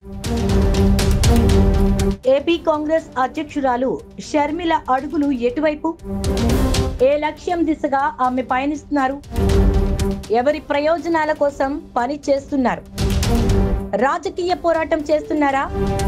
AP Congress అధ్యక్షురాలు షర్మిల అడుగులు ఎటువైపు? ఏ లక్ష్యం దిశగా ఆమె పయనిస్తున్నారు? ఎవరి ప్రయోజనాల కోసం పని చేస్తున్నారు? రాజకీయ పోరాటం చేస్తున్నారా?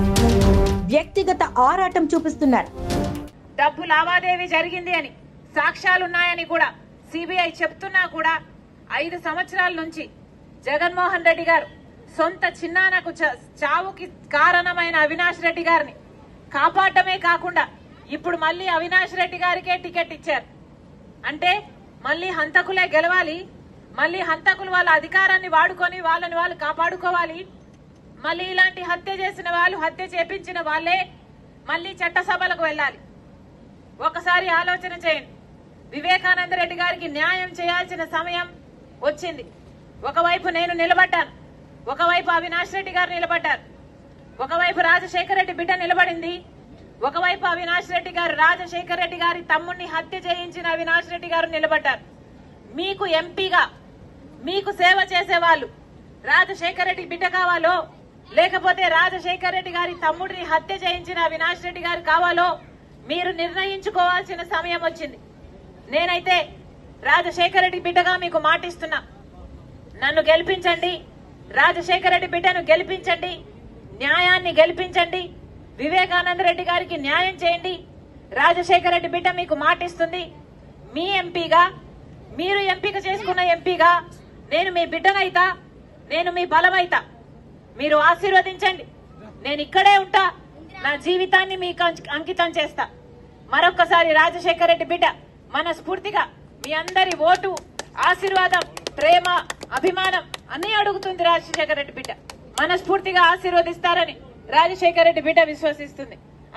వ్యక్తిగత ఆరాటం చూపిస్తున్నారా? డబ్బు లావాదేవీ జరిగింది అని సాక్ష్యాలున్నాయని కూడా సిబిఐ చెప్తున్నా కూడా 5 సంవత్సరాల నుంచి జగన్మోహన్ రెడ్డి గారు సొంత చిన్నానకు చావుకి కారణమైన అవినాష్ రెడ్డి గారిని కాపాడటమే కాకుండా ఇప్పుడు మళ్ళీ అవినాష్ రెడ్డి గారికే టికెట్ ఇచ్చారు. అంటే మళ్ళీ హంతకులే గెలవాలి, మళ్ళీ హంతకులు వాళ్ళ అధికారాన్ని వాడుకొని వాళ్ళని వాళ్ళు కాపాడుకోవాలి, మళ్ళీ ఇలాంటి హత్య చేసిన వాళ్ళు, హత్య చేపించిన వాళ్ళే మళ్ళీ చట్టసభలకు వెళ్ళాలి. ఒకసారి ఆలోచన చేయండి. వివేకానంద రెడ్డి గారికి న్యాయం చేయాల్సిన సమయం వచ్చింది. ఒకవైపు నేను నిలబడ్డాను, ఒకవైపు అవినాష్ రెడ్డి గారు నిలబడ్డారు, ఒకవైపు రాజశేఖర రెడ్డి బిడ్డ నిలబడింది, ఒకవైపు అవినాష్ రెడ్డి గారు రాజశేఖర రెడ్డి గారి తమ్ముడిని హత్య చేయించిన అవినాష్ రెడ్డి గారు నిలబడ్డారు. మీకు ఎంపీగా మీకు సేవ చేసేవాళ్ళు రాజశేఖర రెడ్డి బిడ్డ కావాలో లేకపోతే రాజశేఖర రెడ్డి గారి తమ్ముడిని హత్య చేయించిన అవినాష్ రెడ్డి గారు కావాలో మీరు నిర్ణయించుకోవాల్సిన సమయం వచ్చింది. నేనైతే రాజశేఖర రెడ్డి బిడ్డగా మీకు మాటిస్తున్నా, నన్ను గెలిపించండి, రాజశేఖర రెడ్డి బిడ్డను గెలిపించండి, న్యాయాన్ని గెలిపించండి, వివేకానంద రెడ్డి గారికి న్యాయం చేయండి. రాజశేఖర రెడ్డి బిడ్డ మీకు మాటిస్తుంది, మీ ఎంపీగా, మీరు ఎంపిక చేసుకున్న ఎంపీగా నేను మీ బిడ్డనైతా, నేను మీ బలమైతా. మీరు ఆశీర్వదించండి, నేను ఇక్కడే ఉంటా, నా జీవితాన్ని మీకు అంకితం చేస్తా. మరొక్కసారి రాజశేఖర రెడ్డి బిడ్డ మనస్ఫూర్తిగా మీ అందరి ఓటు, ఆశీర్వాదం, ప్రేమ, అభిమానం అన్ని అడుగుతుంది. రాజశేఖర రెడ్డి బిడ్డ మనస్ఫూర్తిగా ఆశీర్వదిస్తారని రాజశేఖర రెడ్డి బిడ్డ విశ్వసిస్తుంది.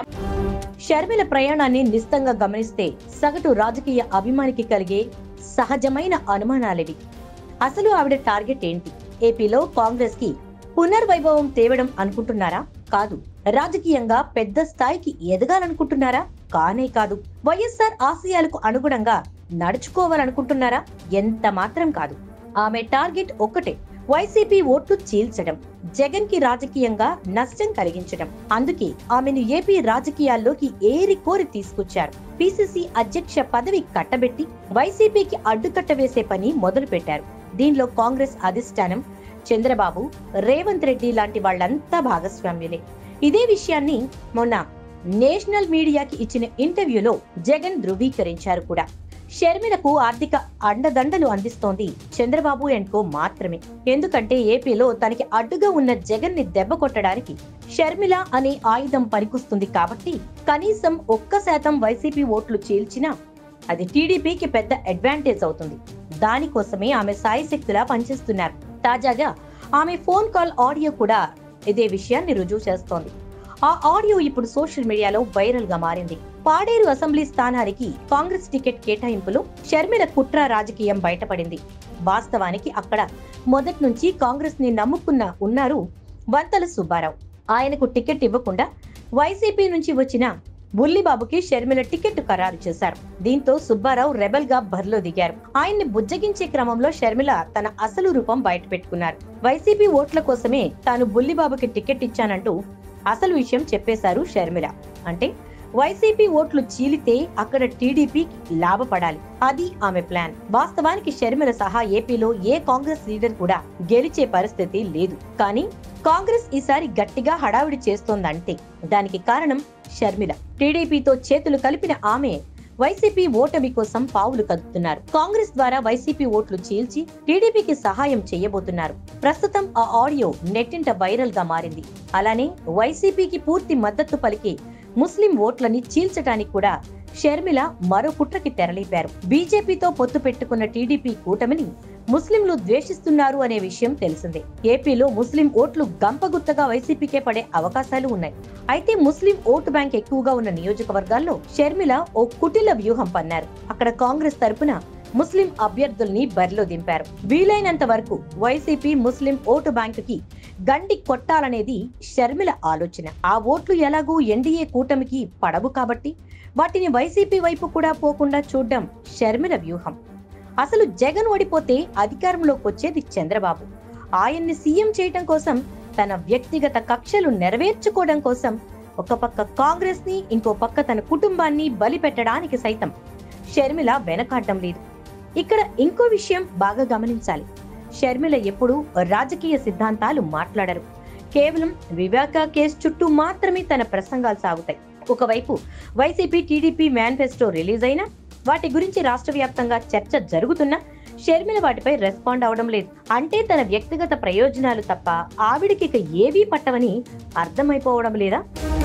షర్మిల ప్రయాణాన్ని నిశితంగా గమనిస్తే సగటు రాజకీయ అభిమానికి కలిగే సహజమైన అనుమానాలివి. అసలు ఆవిడ టార్గెట్ ఏంటి? ఏపీలో కాంగ్రెస్ కి పునర్వైభవం తేవడం అనుకుంటున్నారా? కాదు. రాజకీయంగా పెద్ద స్థాయికి ఎదగాలనుకుంటున్నారా? కానే కాదు. వైఎస్ఆర్ ఆశయాలకు అనుగుణంగా నడుచుకోవాలనుకుంటున్నారా? ఎంత మాత్రం కాదు. ఆమె టార్గెట్ ఒక్కటే, వైసీపీ ఓట్లు చీల్చడం, జగన్ కి రాజకీయంగా నష్టం కలిగించడం. అందుకే ఆమెను ఏపీ రాజకీయాల్లోకి ఏరి కోరి తీసుకొచ్చారు. పిసిసి అధ్యక్ష పదవి కట్టబెట్టి వైసీపీకి అడ్డుకట్ట వేసే పని మొదలు పెట్టారు. దీనిలో కాంగ్రెస్ అధిష్టానం, చంద్రబాబు, రేవంత్ రెడ్డి లాంటి వాళ్లంతా భాగస్వామ్యులే. ఇదే విషయాన్ని మొన్న నేషనల్ మీడియాకి ఇచ్చిన ఇంటర్వ్యూలో జగన్ ధృవీకరించారు కూడా. షర్మిలకు ఆర్థిక అండదండలు అందిస్తోంది చంద్రబాబు అండ్ కో మాత్రమే. ఎందుకంటే ఏపీలో తనకి అడ్డుగా ఉన్న జగన్ ని దెబ్బ కొట్టడానికి షర్మిల అనే ఆయుధం పనికొస్తుంది కాబట్టి కనీసం 1% వైసీపీ ఓట్లు చీల్చినా అది టీడీపీకి పెద్ద అడ్వాంటేజ్ అవుతుంది. దానికోసమే ఆమె సాయశక్తులా పనిచేస్తున్నారు. తాజాగా ఆమె ఫోన్ కాల్ ఆడియో కూడా ఇదే విషయాన్ని రుజువు చేస్తోంది. ఆ ఆడియో ఇప్పుడు సోషల్ మీడియాలో వైరల్ గా మారింది. పాడేరు అసెంబ్లీ స్థానానికి కాంగ్రెస్ టికెట్ కేటాయింపులో షర్మిల కుట్ర రాజకీయం బయటపడింది. వాస్తవానికి అక్కడ మొదటి నుంచి కాంగ్రెస్ ని ఉన్నారు వంతల సుబ్బారావు. ఆయనకు టికెట్ ఇవ్వకుండా వైసీపీ నుంచి వచ్చిన బుల్లిబాబుకి షర్మిల టికెట్ ఖరారు చేశారు. దీంతో సుబ్బారావు రెబల్ గా బరిలో దిగారు. ఆయన్ని బుజ్జగించే క్రమంలో షర్మిల తన అసలు రూపం బయట పెట్టుకున్నారు. వైసీపీ ఓట్ల కోసమే తాను బుల్లిబాబుకి టికెట్ ఇచ్చానంటూ అసలు విషయం చెప్పేశారు షర్మిల. అంటే వైసీపీ ఓట్లు చీలితే అక్కడ టీడీపీ లాభపడాలి, అది ఆమె ప్లాన్. వాస్తవానికి షర్మిల సహా ఏపీలో ఏ కాంగ్రెస్ లీడర్ కూడా గెలిచే పరిస్థితి లేదు. కానీ కాంగ్రెస్ ఈసారి గట్టిగా హడావిడి చేస్తోందంటే దానికి కారణం షర్మిల. టీడీపీతో చేతులు కలిపిన ఆమె వైసీపీ ఓటమి కోసం పావులు కదుపుతున్నారు. కాంగ్రెస్ ద్వారా వైసీపీ ఓట్లు చీల్చి టీడీపీకి సహాయం చేయబోతున్నారు. ప్రస్తుతం ఆ ఆడియో నెట్టింట వైరల్ గా మారింది. అలానే వైసీపీకి పూర్తి మద్దతు పలికి ముస్లిం ఓట్లని చీల్చడానికి కూడా షర్మిల మరో కుట్రకి తెరలేపారు. బీజేపీతో పొత్తు పెట్టుకున్న టీడీపీ కూటమిని ముస్లింలు ద్వేషిస్తున్నారు అనే విషయం తెలిసిందే. ఏపీలో ముస్లిం ఓట్లు గంపగుత్తగా వైసీపీకే పడే అవకాశాలు ఉన్నాయి. అయితే ముస్లిం ఓటు బ్యాంక్ ఎక్కువగా ఉన్న నియోజకవర్గాల్లో షర్మిల ఓ కుటిల వ్యూహం పన్నారు. అక్కడ కాంగ్రెస్ తరపున ముస్లిం అభ్యర్థుల్ని బరిలో దింపారు. వీలైనంత వరకు వైసీపీ ముస్లిం ఓటు బ్యాంకుకి గండి కొట్టాలనేది షర్మిల ఆలోచన. ఆ ఓట్లు ఎలాగూ ఎన్డీఏ కూటమికి పడవు కాబట్టి వాటిని వైసీపీ వైపు కూడా పోకుండా చూడడం షర్మిల వ్యూహం. అసలు జగన్ ఓడిపోతే అధికారంలోకి వచ్చేది చంద్రబాబు. ఆయన్ని సీఎం చేయటం కోసం తన వ్యక్తిగత కక్షలు నెరవేర్చుకోవడం కోసం ఒక పక్క కాంగ్రెస్ ని ఇంకో పక్క తన కుటుంబాన్ని బలి పెట్టడానికి సైతం షర్మిల వెనకాడడం లేదు. ఇక్కడ ఇంకో విషయం బాగా గమనించాలి. షర్మిల ఎప్పుడూ రాజకీయ సిద్ధాంతాలు మాట్లాడరు. కేవలం వివేక కేసు చుట్టూ మాత్రమే తన ప్రసంగాలు సాగుతాయి. ఒకవైపు వైసీపీ టీడీపీ మేనిఫెస్టో రిలీజ్ అయినా వాటి గురించి రాష్ట్ర వ్యాప్తంగా చర్చ జరుగుతున్నా షర్మిల వాటిపై రెస్పాండ్ అవడం లేదు. అంటే తన వ్యక్తిగత ప్రయోజనాలు తప్ప ఆవిడికి ఇక ఏవీ పట్టవని అర్థమైపోవడం లేదా?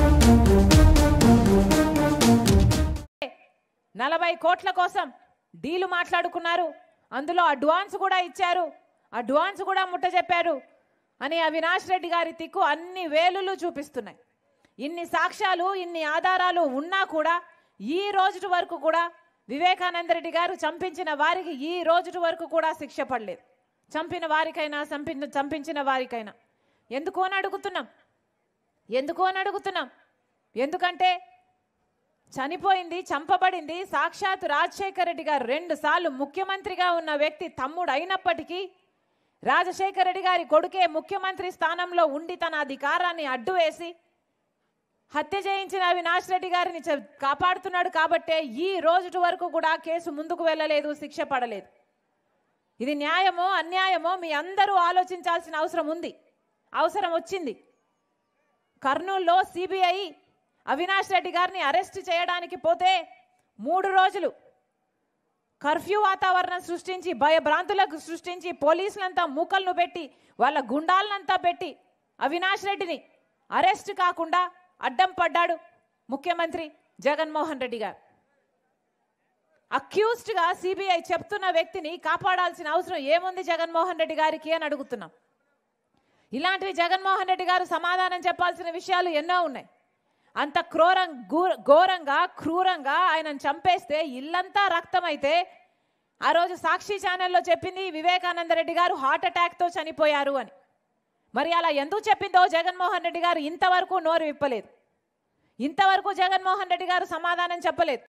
40 కోట్ల కోసం డీలు మాట్లాడుకున్నారు, అందులో అడ్వాన్స్ కూడా ఇచ్చారు, అడ్వాన్స్ కూడా ముట్టజెప్పారు అని అవినాష్ రెడ్డి గారి తిక్కు అన్ని వేలులు చూపిస్తున్నాయి. ఇన్ని సాక్ష్యాలు ఇన్ని ఆధారాలు ఉన్నా కూడా ఈ రోజు వరకు కూడా వివేకానంద రెడ్డి గారు చంపించిన వారికి ఈ రోజు వరకు కూడా శిక్ష పడలేదు. చంపిన వారికైనా చంపించిన వారికైనా ఎందుకు అని అడుగుతున్నాం. ఎందుకంటే చనిపోయింది, చంపబడింది సాక్షాత్ రాజశేఖర రెడ్డి గారు 2 సార్లు ముఖ్యమంత్రిగా ఉన్న వ్యక్తి తమ్ముడు అయినప్పటికీ రాజశేఖర రెడ్డి గారి కొడుకే ముఖ్యమంత్రి స్థానంలో ఉండి తన అధికారాన్ని అడ్డు వేసి హత్య చేయించిన అవినాష్ రెడ్డి గారిని కాపాడుతున్నాడు కాబట్టే ఈ రోజు వరకు కూడా కేసు ముందుకు వెళ్ళలేదు, శిక్ష పడలేదు. ఇది న్యాయమో అన్యాయమో మీ అందరూ ఆలోచించాల్సిన అవసరం వచ్చింది. కర్నూలులో సిబిఐ అవినాష్ రెడ్డి గారిని అరెస్ట్ చేయడానికి పోతే 3 రోజులు కర్ఫ్యూ వాతావరణం సృష్టించి భయభ్రాంతులకు సృష్టించి పోలీసులంతా మూకలను పెట్టి వాళ్ళ గుండాలనంతా పెట్టి అవినాష్ రెడ్డిని అరెస్ట్ కాకుండా అడ్డం పడ్డాడు ముఖ్యమంత్రి జగన్మోహన్ రెడ్డి గారు. అక్యూజ్డ్ గా సిబిఐ చెప్తున్న వ్యక్తిని కాపాడాల్సిన అవసరం ఏముంది జగన్మోహన్ రెడ్డి గారికి అని అడుగుతున్నాం. ఇలాంటివి జగన్మోహన్ రెడ్డి గారు సమాధానం చెప్పాల్సిన విషయాలు ఎన్నో ఉన్నాయి. అంత ఘోరంగా క్రూరంగా ఆయనను చంపేస్తే ఇల్లంతా రక్తమైతే ఆ రోజు సాక్షి ఛానల్లో చెప్పింది వివేకానంద రెడ్డి గారు హార్ట్ అటాక్తో చనిపోయారు అని. మరి అలా ఎందుకు చెప్పిందో జగన్మోహన్ రెడ్డి గారు ఇంతవరకు నోరు విప్పలేదు. ఇంతవరకు జగన్మోహన్ రెడ్డి గారు సమాధానం చెప్పలేదు.